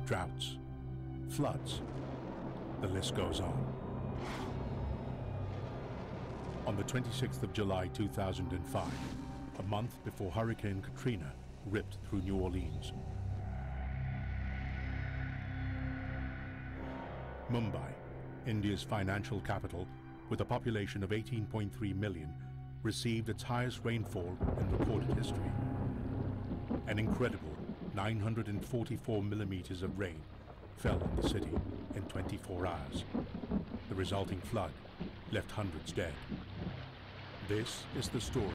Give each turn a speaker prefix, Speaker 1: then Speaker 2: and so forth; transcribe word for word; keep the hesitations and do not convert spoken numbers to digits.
Speaker 1: droughts, floods, the list goes on. On the twenty-sixth of July two thousand five, a month before Hurricane Katrina ripped through New Orleans, Mumbai, India's financial capital, with a population of eighteen point three million, received its highest rainfall in recorded history. An incredible nine hundred forty-four millimeters of rain fell on the city in twenty-four hours. The resulting flood left hundreds dead. This is the story